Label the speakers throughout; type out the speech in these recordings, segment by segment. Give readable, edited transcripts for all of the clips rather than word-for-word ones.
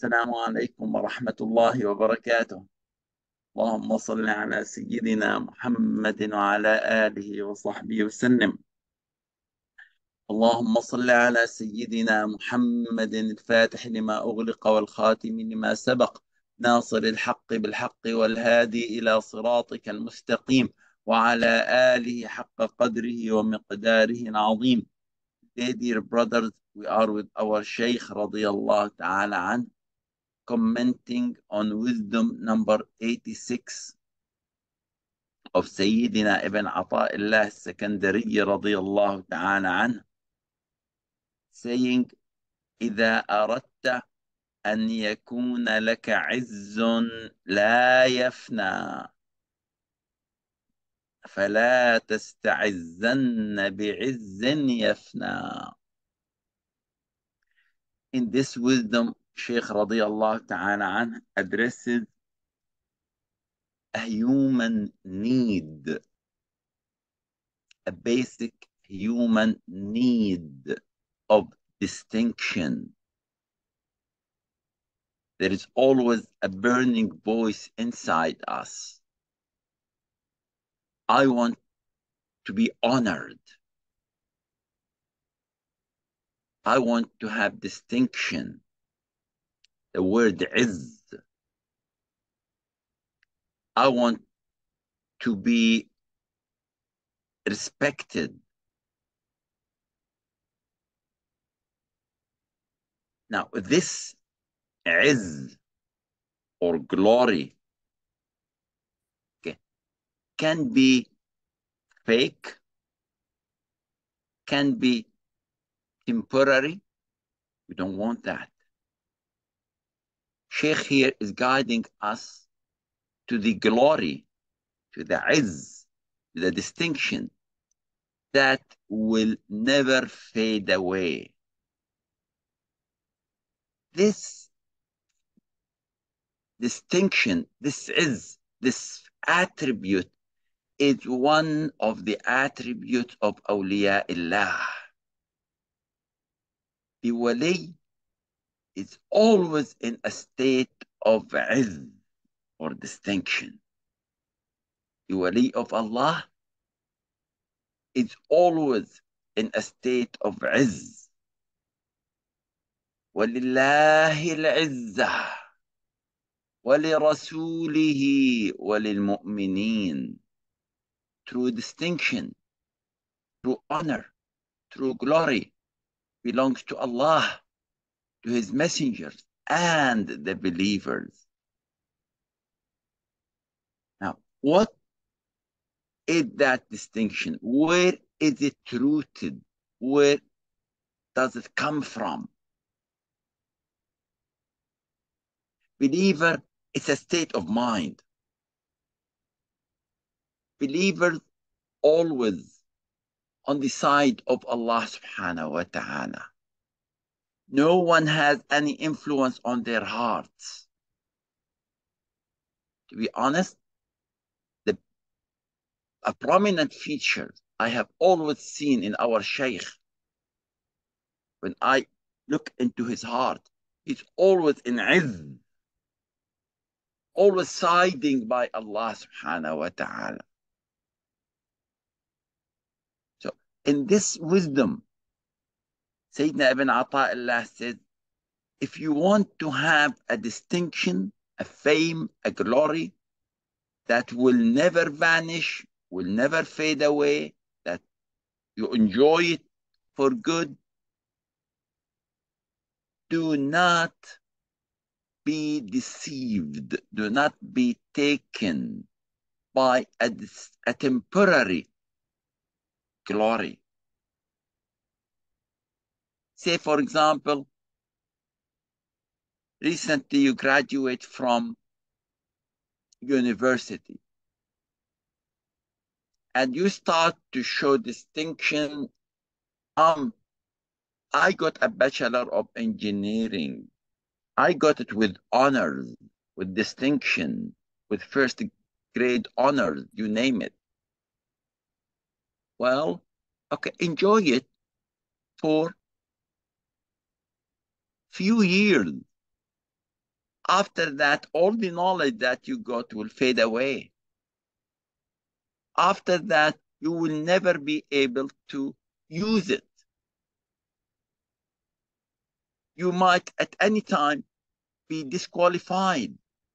Speaker 1: السلام عليكم ورحمة الله وبركاته. اللهم صل على سيدنا محمد وعلى آله وصحبه وسلم. اللهم صل على سيدنا محمد الفاتح لما أغلق والخاتم لما سبق، ناصر الحق بالحق والهادي إلى صراطك المستقيم، وعلى آله حق قدره ومقداره العظيم. Dear brothers, we are with our Shaykh رضي الله تعالى عنه, commenting on wisdom number 86 of Sayyidina Ibn Ata'illah Secondary رضي الله تعالى عنه, saying: إذا أردت أن يكون لك عز لا يفنى فلا تستعزن بعز يفنى. In this wisdom, Shaykh رضي الله تعالى عنه addresses a human need, a basic human need of distinction. There is always a burning voice inside us. I want to be honored. I want to have distinction. The word is. I want to be respected. Now, this is or glory, okay, can be fake, can be temporary. We don't want that. Sheikh here is guiding us to the glory, to the izz, the distinction that will never fade away. This distinction, this is, this attribute is one of the attributes of awliyaillah. The wali is always in a state of izz or distinction. The wali of Allah is always in a state of izz. وَلِلَّهِ الْعِزَّةُ وَلِرَسُولِهِ وَلِلْمُؤْمِنِينَ. True distinction, true honor, true glory belongs to Allah, to His messengers, and the believers. Now, what is that distinction? Where is it rooted? Where does it come from? Believer, it's a state of mind. Believers always on the side of Allah subhanahu wa ta'ala. No one has any influence on their hearts. To be honest, a prominent feature I have always seen in our Shaykh, when I look into his heart, he's always in izz, always siding by Allah subhanahu wa ta'ala. So in this wisdom, Sayyidina Ibn Ata'illah says, if you want to have a distinction, a fame, a glory that will never vanish, will never fade away, that you enjoy it for good, do not be deceived, do not be taken by a temporary glory. Say, for example, recently you graduate from university and you start to show distinction. I got a Bachelor of Engineering. I got it with honors, with distinction, with first grade honors, you name it. Well, okay, enjoy it for few years. After that, all the knowledge that you got will fade away. After that, you will never be able to use it. You might at any time be disqualified.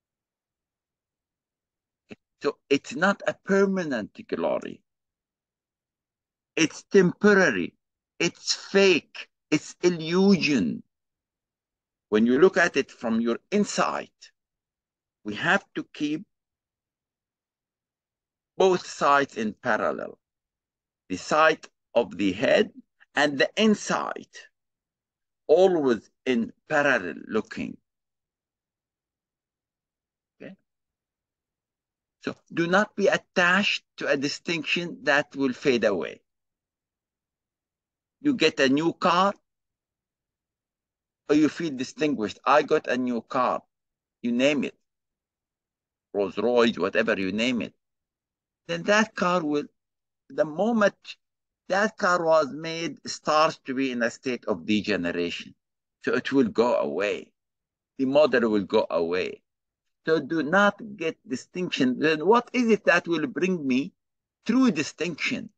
Speaker 1: So it's not a permanent glory. It's temporary. It's fake. It's illusion. When you look at it from your inside, we have to keep both sides in parallel. The side of the head and the inside, always in parallel looking. Okay? So do not be attached to a distinction that will fade away. You get a new car, or you feel distinguished. I got a new car. You name it. Rolls Royce, whatever you name it. Then that car will, the moment that car was made, starts to be in a state of degeneration. So it will go away. The model will go away. So do not get distinction. Then what is it that will bring me true distinction?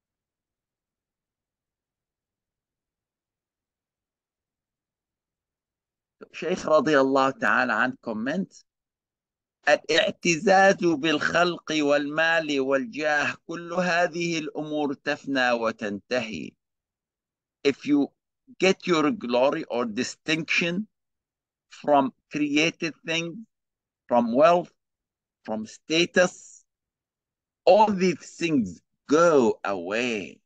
Speaker 1: شيخ رضي الله تعالى عنه comments: الاعتزاز بالخلق والمال والجاه كل هذه الأمور تفنى وتنتهي. If you get your glory or distinction from created things, from wealth, from status, all these things go away,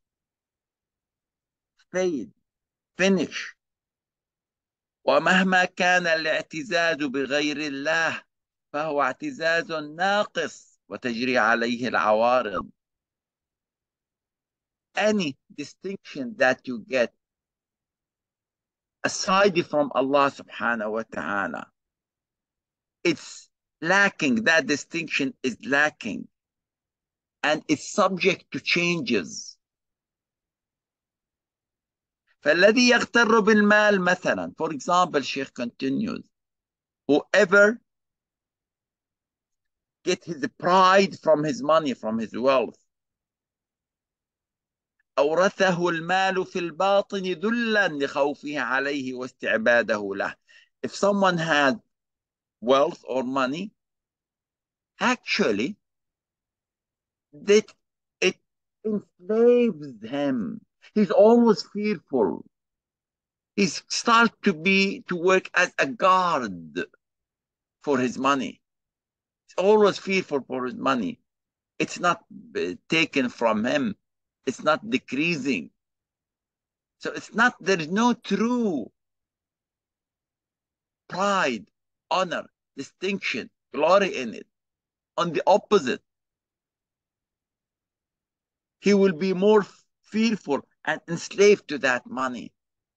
Speaker 1: fade, finish. ومهما كان الاعتزاز بغير الله فهو اعتزاز ناقص وتجري عليه العوارض. Any distinction that you get aside from Allah subhanahu wa ta'ala, it's lacking. That distinction is lacking and it's subject to changes. فالذي يغتر بالمال مثلا, for example, Sheikh continues, whoever get his pride from his money, from his wealth, أورثه المال في الباطن ذلا لخوفه عليه واستعباده له. If someone has wealth or money, actually that it enslaves him. He's always fearful. He starts to work as a guard for his money. He's always fearful for his money. It's not taken from him. It's not decreasing. So there is no true pride, honor, distinction, glory in it. On the opposite, he will be more fearful and enslaved to that money.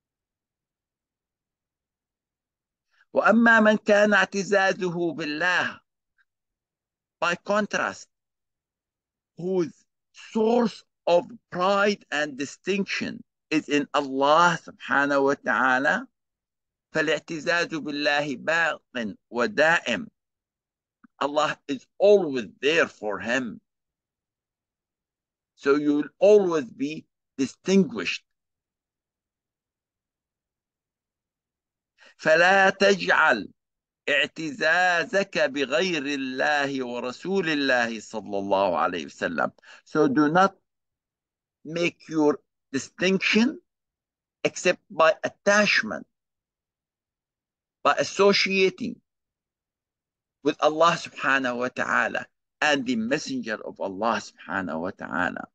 Speaker 1: وأما من كان اعتزازه بالله, by contrast, whose source of pride and distinction is in Allah subhanahu wa ta'ala, فالاعتزاز بالله باق ودائم. Allah is always there for him. So you will always be distinguished. فلا تجعل اعتزازك بغير الله ورسول الله صلى الله عليه وسلم. So do not make your distinction except by attachment, by associating with Allah subhanahu wa ta'ala and the messenger of Allah subhanahu wa ta'ala.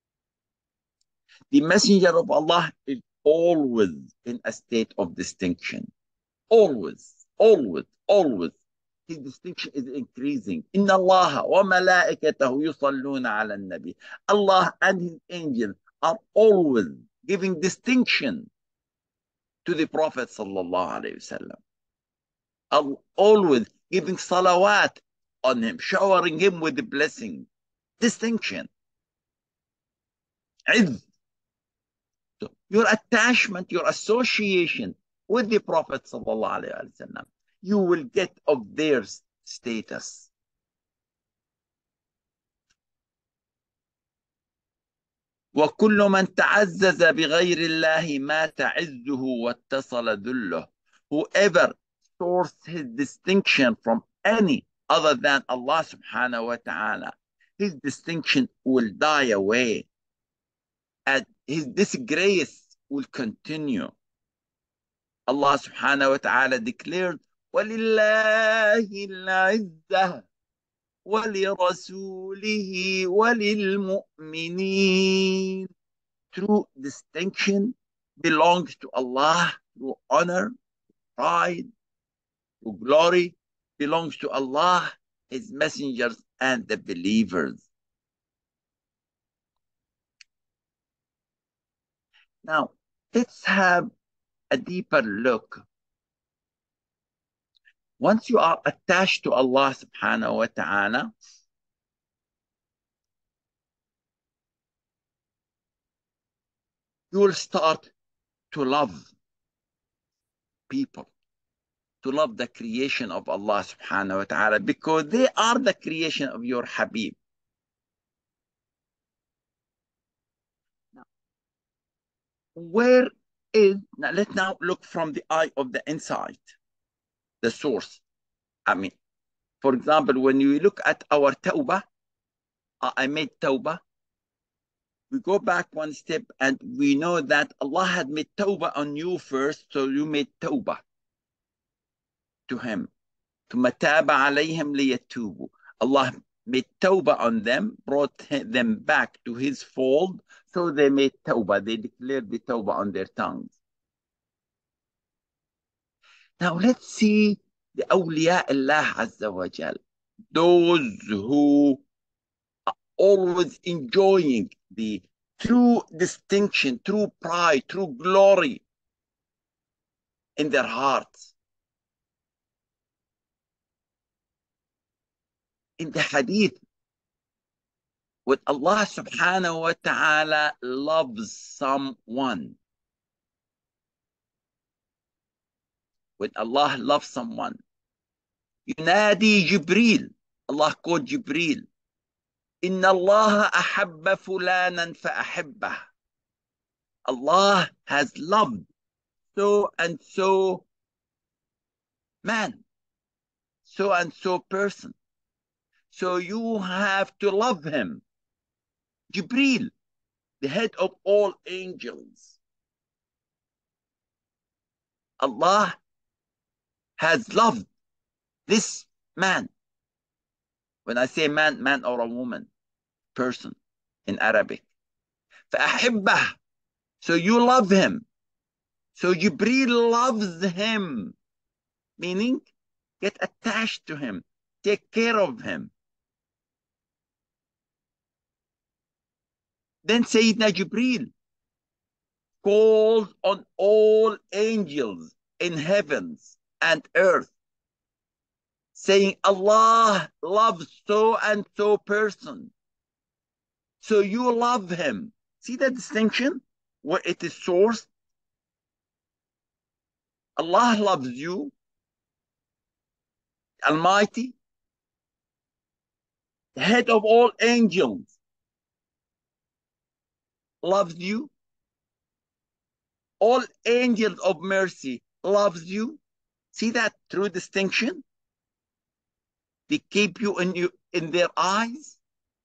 Speaker 1: The messenger of Allah is always in a state of distinction. Always, always, always. His distinction is increasing. إن الله وملائكته يصلون على النبي. Allah and his angels are always giving distinction to the Prophet sallallahu alaihi wasallam. Always giving salawat on him, showering him with the blessing, distinction. So your attachment, your association with the Prophet sallallahu alaihi wasallam you will get of their status. وكل من تعزز بغير الله مات عزه واتصل ذله. Whoever sources his distinction from any other than Allah subhanahu wa ta'ala, his distinction will die away and his disgrace will continue. Allah subhanahu wa ta'ala declared, وَلِلَّهِ الْعِزَّةُ وَلِرَسُولِهِ وَلِلْمُؤْمِنِينَ. True distinction belongs to Allah. True honor, pride, true glory belongs to Allah, His messengers, and the believers. Now, let's have a deeper look. Once you are attached to Allah subhanahu wa ta'ala, you will start to love people, to love the creation of Allah subhanahu wa ta'ala, because they are the creation of your Habib. Where is, now let's now look from the eye of the insight, the source. I mean, for example, when you look at our tawbah, I made tawbah, we go back one step and we know that Allah had made tawbah on you first, so you made tawbah to Him. ثم تاب عليهم ليتوبوا. Allah made tawbah on them, brought them back to His fold, so they made tawbah. They declared the tawbah on their tongues. Now let's see the awliya Allah Azza wa Jal, those who are always enjoying the true distinction, true pride, true glory in their hearts. In the hadith, when Allah subhanahu wa ta'ala loves someone, when Allah loves someone, ينادي جبريل, Allah called Jibreel, إن الله أحب فلانا فأحبه. Allah has loved so and so man, so and so person, so you have to love him. Jibreel, the head of all angels, Allah has loved this man. When I say man, man or a woman, person in Arabic. فأحبه, so you love him. So Jibreel loves him, meaning get attached to him, take care of him. Then Sayyidina Jibreel calls on all angels in heavens and earth, saying, Allah loves so and so person, so you love him. See the distinction where it is sourced? Allah loves you, Almighty, the head of all angels loves you, all angels of mercy loves you. See that true distinction? They keep you in their eyes.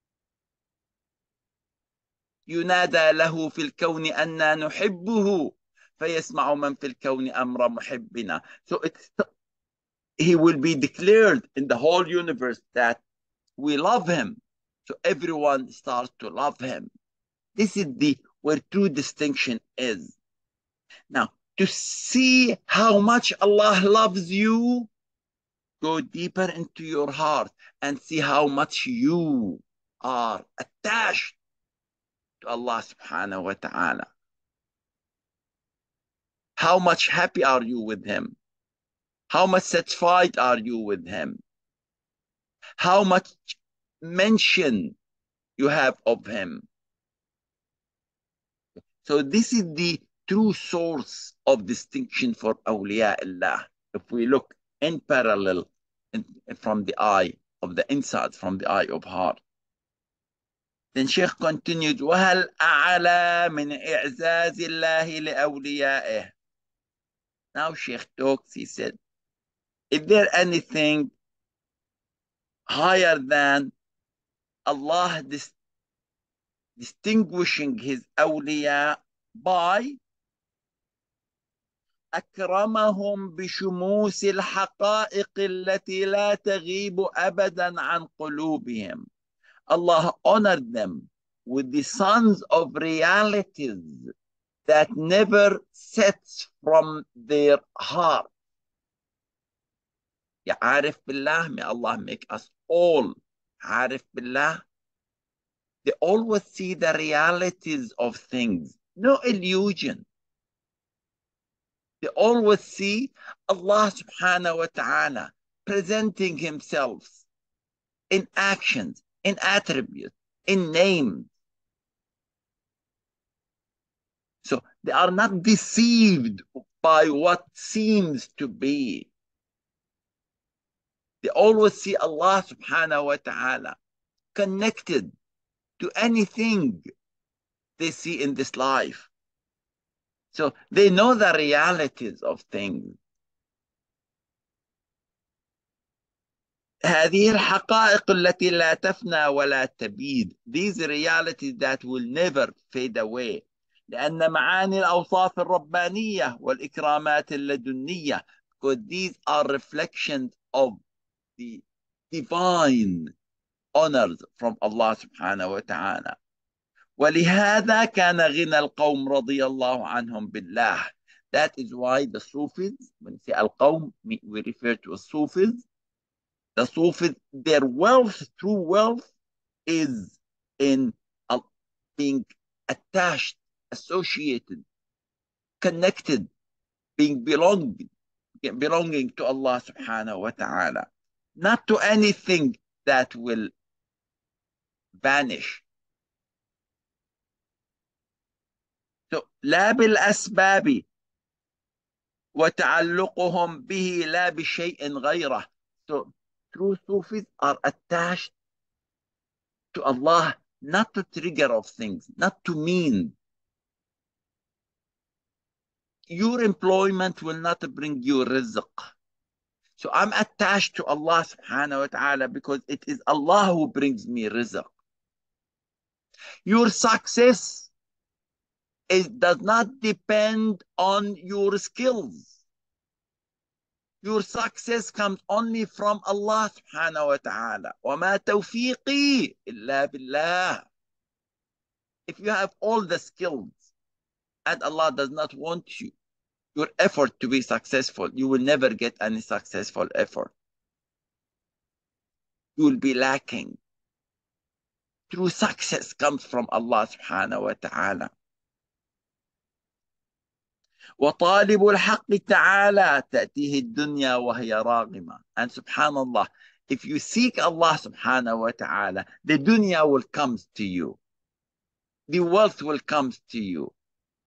Speaker 1: ينادى له في الكون أننا نحبه فيسمع من في الكون أمر محبنا. So he will be declared in the whole universe that we love him. So everyone starts to love him. This is where true distinction is. Now, to see how much Allah loves you, go deeper into your heart and see how much you are attached to Allah subhanahu wa ta'ala. How much happy are you with him? How much satisfied are you with him? How much mention you have of him? So this is the true source of distinction for awliya Allah. If we look in parallel from the eye of the inside, from the eye of heart. Then Sheikh continued, وَهَلْ أَعْلَى مِنْ إِعْزَازِ اللَّهِ لِأَوْلِيَائِهِ. Now Sheikh talks, he said, is there anything higher than Allah distinguishing his awliya by أكرمهم بشموس الحقائق التي لا تغيب أبدا عن قلوبهم. Allah honored them with the sons of realities that never sets from their heart. Ya Arif Billah, may Allah make us all Arif Billah. They always see the realities of things, no illusion. They always see Allah subhanahu wa ta'ala presenting himself in actions, in attributes, in names. So they are not deceived by what seems to be. They always see Allah subhanahu wa ta'ala connected to anything they see in this life. So they know the realities of things. هذه الحقائق التي لا تفنى ولا تبيد. These realities that will never fade away. لأن معاني الأوصاف الربانية والإكرامات اللدنية, because these are reflections of the divine honors from Allah subhanahu wa ta'ala. ولهذا كان غنى القوم رضي الله عنهم بالله. That is why the Sufis, when we say al-Qawm, we refer to as Sufis. The Sufis, their wealth, true wealth, is in being attached, associated, connected, being belonging to Allah subhanahu wa ta'ala, not to anything that will vanish. So, لا بالأسباب وتعلقهم به لا بشيء غيره. So true Sufis are attached to Allah, not to trigger of things, not to mean. Your employment will not bring you rizq. So I'm attached to Allah subhanahu wa ta'ala because it is Allah who brings me rizq. Your success does not depend on your skills. Your success comes only from Allah subhanahu wa ta'ala. وَمَا تَوْفِيقِي إِلَّا بِاللَّهِ. If you have all the skills and Allah does not want your effort to be successful, you will never get any successful effort. You will be lacking. True success comes from Allah subhanahu wa ta'ala. وطالب الحق تعالى تأتيه الدنيا وهي راغمة. And subhanallah, if you seek Allah subhanahu wa ta'ala, the dunya will come to you. The wealth will come to you.